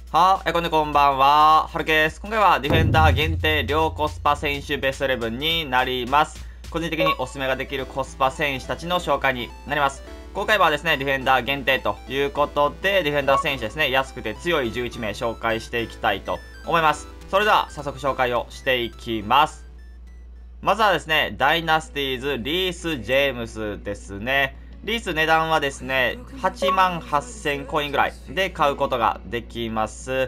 こんばんは。はるけです。今回はディフェンダー限定両コスパ選手ベスト11になります。個人的におすすめができるコスパ選手たちの紹介になります。今回はですね、ディフェンダー限定ということで、ディフェンダー選手ですね、安くて強い11名紹介していきたいと思います。それでは早速紹介をしていきます。まずはですね、ダイナスティーズ・リース・ジェームスですね。リース値段はですね、88,000コインぐらいで買うことができます。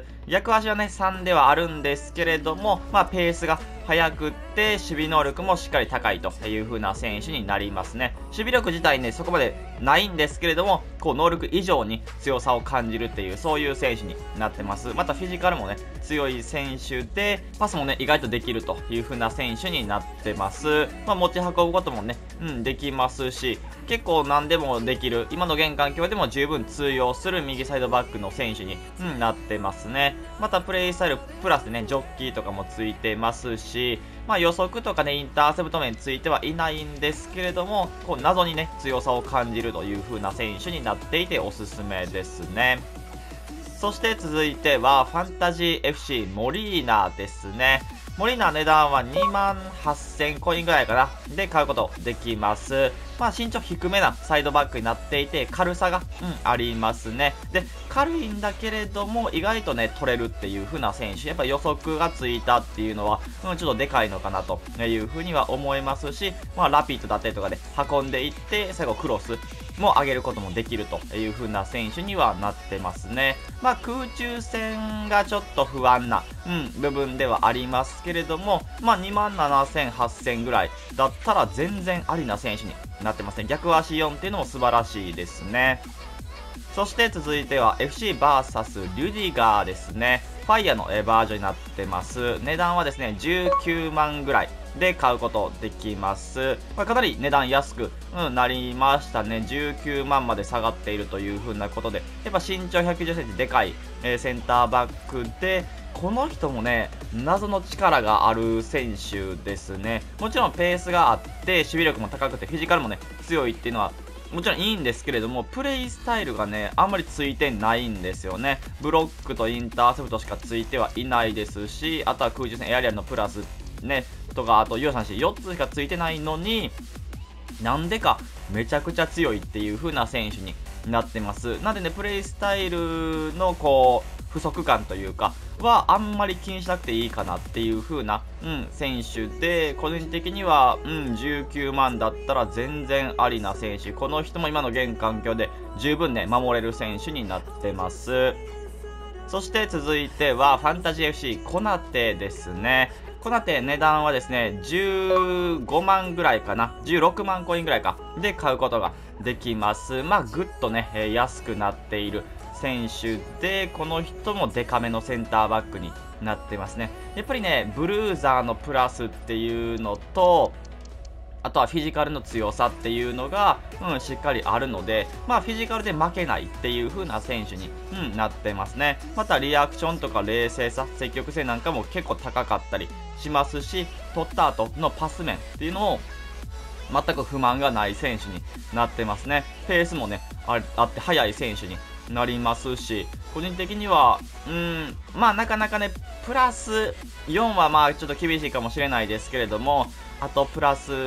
逆足はね、3ではあるんですけれども、ペースが速くって、守備能力もしっかり高いという風な選手になりますね。守備力自体ね、そこまでないんですけれども、能力以上に強さを感じるっていう、そういう選手になってます。またフィジカルもね、強い選手で、パスもね、意外とできるという風な選手になってます。持ち運ぶこともね、できますし、結構何でもできる、今の現環境でも十分通用する右サイドバックの選手に、なってますね。またプレイスタイルプラスでね、ジョッキーとかもついてますし、予測とかね、インターセプト面ついてはいないんですけれども、謎にね、強さを感じるという風な選手になっていておすすめですね。そして続いては、ファンタジー FC モリーナですね。モリーナ値段は28,000コインぐらいかな。で買うことできます。身長低めなサイドバックになっていて、軽さが、ありますね。で、軽いんだけれども、意外とね、取れるっていう風な選手。やっぱ予測がついたっていうのは、ちょっとでかいのかなという風には思いますし、ラピッドだったりとかで運んでいって、最後クロスも上げることもできるという風な選手にはなってますね。空中戦がちょっと不安な、部分ではありますけれども、27,000、8,000ぐらいだったら全然ありな選手になってますね。逆足4っていうのも素晴らしいですね。そして続いては FC vs リュディガーですね。ファイヤーのバージョンになってます。値段はですね、19万ぐらいで買うことできます。かなり値段安く、なりましたね。19万まで下がっているという風なことで、やっぱ身長190センチでかい、センターバックで、この人もね、謎の力がある選手ですね。もちろんペースがあって、守備力も高くて、フィジカルもね、強いっていうのは、もちろんいいんですけれども、プレイスタイルがね、あんまりついてないんですよね。ブロックとインターセプトしかついてはいないですし、あとは空中戦エアリアルのプラス、ね、とか、あと、4、3、4、4つしかついてないのに、なんでかめちゃくちゃ強いっていう風な選手になってます。なんでね、プレイスタイルの不足感というかはあんまり気にしなくていいかなっていう風な、選手で、個人的には、19万だったら全然ありな選手。この人も今の現環境で十分ね、守れる選手になってます。そして続いては、ファンタジー FC コナテですね。コナテ値段はですね、15万ぐらいかな。16万コインぐらいか。で買うことができます。ぐっとね、安くなっている選手で、この人もデカめのセンターバックになってますね。やっぱりね、ブルーザーのプラスっていうのと、あとはフィジカルの強さっていうのが、しっかりあるので、フィジカルで負けないっていう風な選手に、なってますね。またリアクションとか冷静さ、積極性なんかも結構高かったりしますし、取った後のパス面っていうのを全く不満がない選手になってますね。ペースもね、あって速い選手になりますし、個人的には、なかなかね、プラス4はちょっと厳しいかもしれないですけれども、あとプラス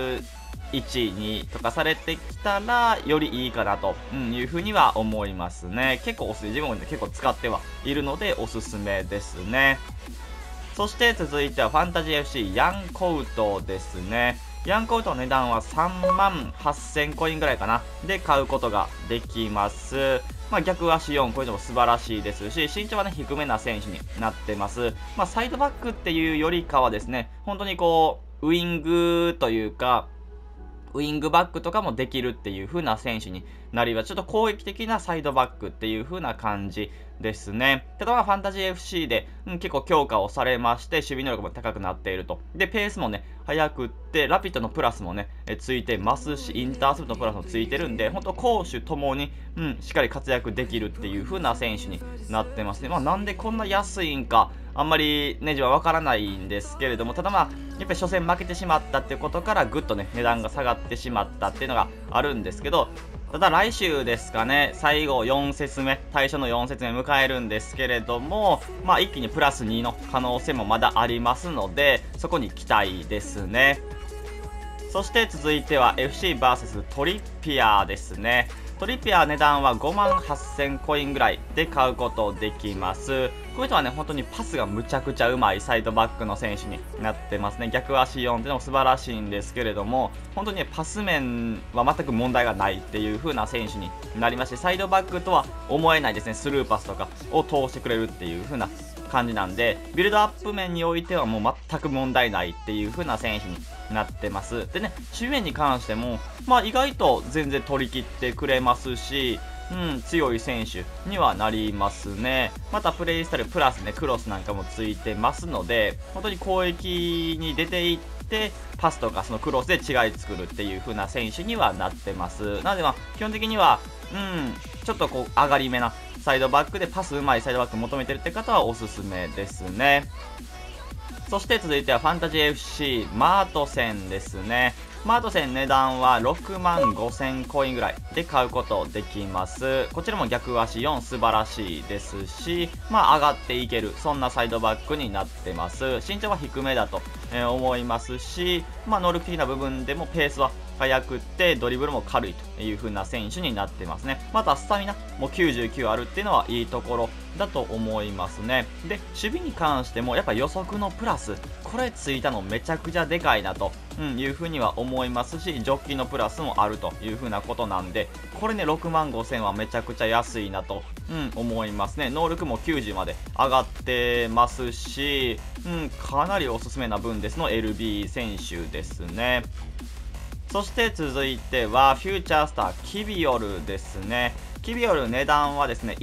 1、2とかされてきたら、よりいいかなというふうには思いますね。結構おすすめ、自分も結構使ってはいるのでおすすめですね。そして続いてはファンタジー FC ヤンコウトですね。ヤンコウトの値段は38,000コインぐらいかな。で買うことができます。逆足4、こういうのも素晴らしいですし、身長はね、低めな選手になってます。サイドバックっていうよりかはですね、本当にウイングというか、ウイングバックとかもできるっていう風な選手になります。ちょっと攻撃的なサイドバックっていう風な感じですね。ただファンタジー FC で、結構強化をされまして、守備能力も高くなっていると。で、ペースもね、速くって、ラピッドのプラスもね、ついてますし、インターセプトのプラスもついてるんで、本当攻守ともに、しっかり活躍できるっていう風な選手になってますね。なんでこんな安いんか、あんまりね、自分はわからないんですけれども、ただやっぱり初戦負けてしまったっていうことから、ぐっとね、値段が下がってしまったっていうのがあるんですけど、 ただ来週ですかね、最後4節目、最初の4節目迎えるんですけれども、一気にプラス2の可能性もまだありますので、そこに期待ですね。そして続いては FCVS トリッピアーですね。トリッピアー値段は58,000コインぐらいで買うことできます。こういう人はね、本当にパスがむちゃくちゃうまいサイドバックの選手になってますね。逆足4っていうのも素晴らしいんですけれども、本当にね、パス面は全く問題がないっていう風な選手になりまして、サイドバックとは思えないですね、スルーパスとかを通してくれるっていう風な感じなんで、ビルドアップ面においてはもう全く問題ないっていう風な選手になってます。でね、守備面に関しても、意外と全然取り切ってくれますし、強い選手にはなりますね。またプレイスタイルプラスね、クロスなんかもついてますので、本当に攻撃に出ていってパスとかそのクロスで違い作るっていう風な選手にはなってます。なので基本的にはちょっとこう上がり目なサイドバックでパスうまいサイドバック求めてるって方はおすすめですね。そして続いてはファンタジー FC マート戦ですね。マート戦値段は65,000コインぐらいで買うことできます。こちらも逆足4素晴らしいですし、上がっていける、そんなサイドバックになってます。身長は低めだと思いますし、能力的な部分でもペースは速くってドリブルも軽いという風な選手になってますね。またスタミナも99あるっていうのはいいところだと思いますね。で、守備に関してもやっぱ予測のプラス、これついたのめちゃくちゃでかいなという風には思いますし、ジョッキのプラスもあるという風なことなんで、これね65,000はめちゃくちゃ安いなと、思いますね。能力も90まで上がってますし、かなりおすすめな分ですの LB 選手ですね。そして続いてはフューチャースターキビオルですね。キビオル値段はですね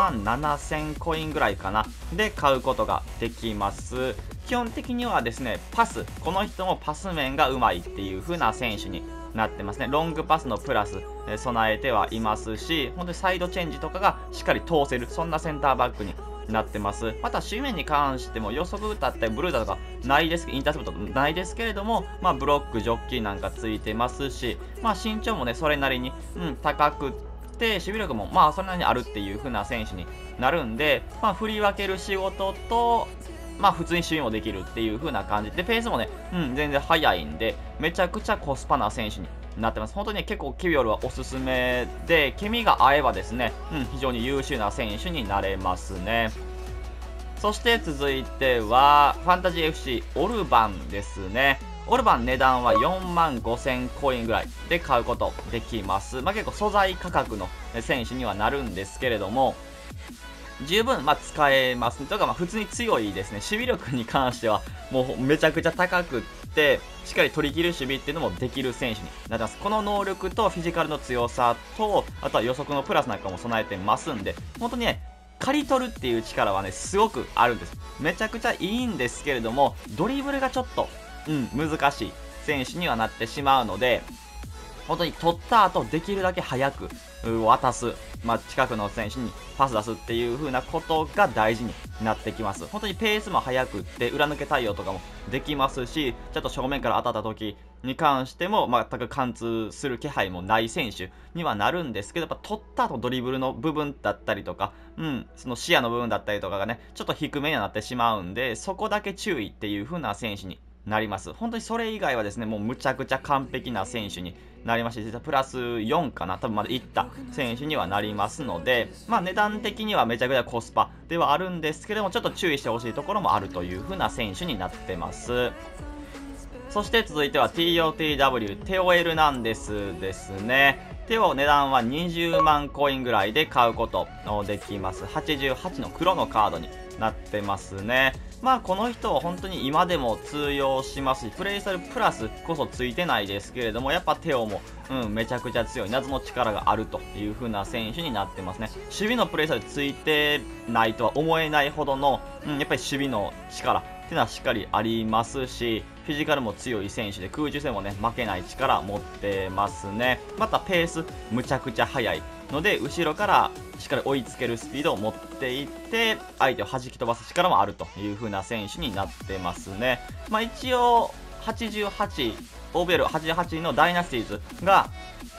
17,000コインぐらいかなで買うことができます。基本的にはですねパス、この人もパス面がうまいっていう風な選手になってますね。ロングパスのプラス備えてはいますし、本当にサイドチェンジとかがしっかり通せる、そんなセンターバックになってます。また守備面に関しても予測だったりブルーだとかないですけど、インターセプトないですけれども、ブロックジョッキーなんかついてますし、身長もねそれなりに、高くって守備力もそれなりにあるっていう風な選手になるんで、振り分ける仕事と普通に守備もできるっていう風な感じで、ペースもね、全然速いんで、めちゃくちゃコスパな選手になってます。本当にね、結構キビオルはおすすめで、ケミが合えばですね、非常に優秀な選手になれますね。そして続いては、ファンタジー FC オルバンですね。オルバン値段は45,000コインぐらいで買うことできます。結構素材価格の選手にはなるんですけれども、十分使えます。というか普通に強いですね。守備力に関してはもうめちゃくちゃ高くってしっかり取り切る守備っていうのもできる選手になってます。この能力とフィジカルの強さと、あとは予測のプラスなんかも備えてますんで、本当にね刈り取るっていう力はねすごくあるんです。めちゃくちゃいいんですけれども、ドリブルがちょっと難しい選手にはなってしまうので、本当に取った後できるだけ早く渡す、近くの選手にパス出すっていう風なことが大事になってきます。本当にペースも速くって裏抜け対応とかもできますし、ちょっと正面から当たった時に関しても全く貫通する気配もない選手にはなるんですけど、やっぱ取った後ドリブルの部分だったりとか、その視野の部分だったりとかがねちょっと低めになってしまうんで、そこだけ注意っていう風な選手になります。本当にそれ以外はですねもうむちゃくちゃ完璧な選手になりまして、実はプラス4かな、多分までいった選手にはなりますので、値段的にはめちゃくちゃコスパではあるんですけども、ちょっと注意してほしいところもあるという風な選手になってます。そして続いては TOTW テオエルナンデスですね。テオ値段は20万コインぐらいで買うことできます。88の黒のカードになってますね。この人は本当に今でも通用しますし、プレイスタイルプラスこそついてないですけれども、やっぱテオも、めちゃくちゃ強い謎の力があるという風な選手になってますね。守備のプレイスタイルついてないとは思えないほどの、やっぱり守備の力っていうのはしっかりありますし、フィジカルも強い選手で空中戦もね負けない力持ってますね。またペースむちゃくちゃ速いので、後ろからしっかり追いつけるスピードを持っていって相手を弾き飛ばす力もあるという風な選手になってますね。一応88オーベル88のダイナスティーズが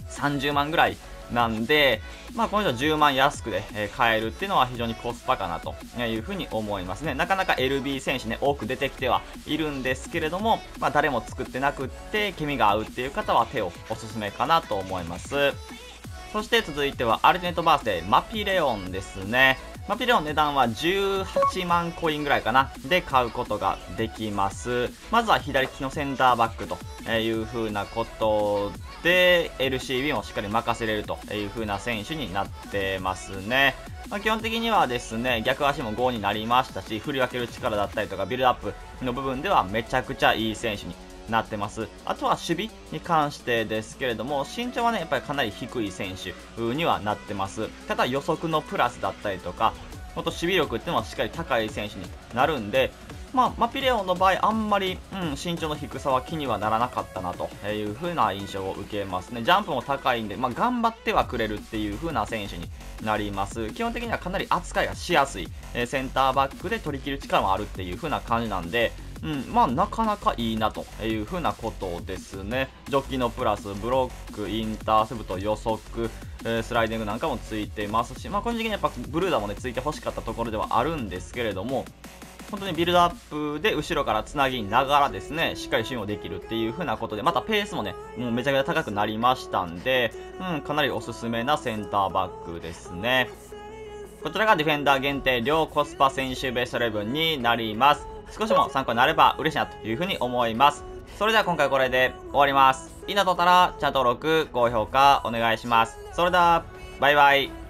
30万ぐらいなんで、まあこの人は10万安くで買えるっていうのは非常にコスパかなというふうに思いますね。なかなか LB 選手ね、多く出てきてはいるんですけれども、まあ誰も作ってなくって、ケミが合うっていう方は手をおすすめかなと思います。そして続いてはアルティネットバースデーマピレオンですね。マピレオン値段は18万コインぐらいかなで買うことができます。まずは左利きのセンターバックという風なことで LCB もしっかり任せれるという風な選手になってますね。まあ、基本的にはですね、逆足も5になりましたし、振り分ける力だったりとかビルドアップの部分ではめちゃくちゃいい選手になってます。あとは守備に関してですけれども、身長はね、やっぱりかなり低い選手にはなってます。ただ予測のプラスだったりとか、ほんと守備力っていうのはしっかり高い選手になるんで、まあ、マピレオンの場合、あんまり、身長の低さは気にはならなかったなという風な印象を受けますね。ジャンプも高いんで、まあ、頑張ってはくれるっていう風な選手になります。基本的にはかなり扱いがしやすい、センターバックで取り切る力もあるっていう風な感じなんで、まあなかなかいいなという風なことですね。ジョッキのプラス、ブロック、インターセプト、予測、スライディングなんかもついてますし、まあ個人的にやっぱブルーダもね、ついて欲しかったところではあるんですけれども、本当にビルドアップで後ろからつなぎながらですね、しっかり守備もできるっていう風なことで、またペースもね、もうめちゃくちゃ高くなりましたんで、かなりおすすめなセンターバックですね。こちらがディフェンダー限定両コスパ選手ベスト11になります。少しも参考になれば嬉しいなというふうに思います。それでは今回これで終わります。いいなと思ったらチャンネル登録、高評価お願いします。それでは、バイバイ。